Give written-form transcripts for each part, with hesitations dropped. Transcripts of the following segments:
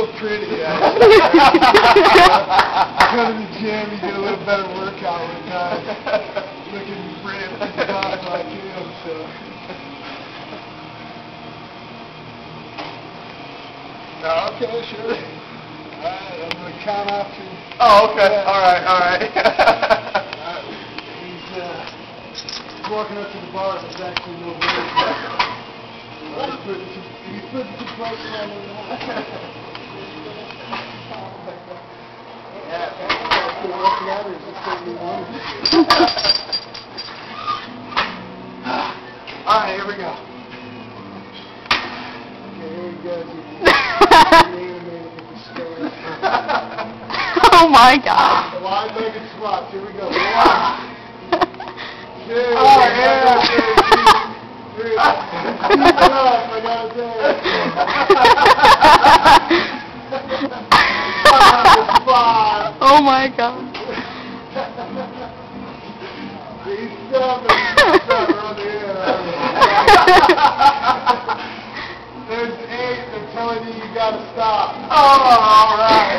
real pretty, actually. Go to the gym, you get a little better workout with time. Looking ripped and buff like him, so. Okay, sure. Alright, I'm going to count after. Oh, okay. Alright. He's walking up to the bar, there's actually no way. He's putting some plates on him now. Yeah, working out or is this what you want? Alright, here we go. Okay, here we go. Oh my God. Wide-legged squats. Here we go. 1, 2. Oh, yeah. 3. I gotta say it. 5. Oh my God. He's 7. On the air. There's 8. They're telling you gotta stop. Oh, alright.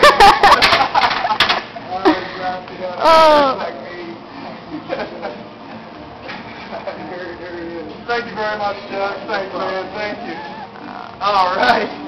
Thank you very much, Chuck. Thanks, man. Thank you. All right.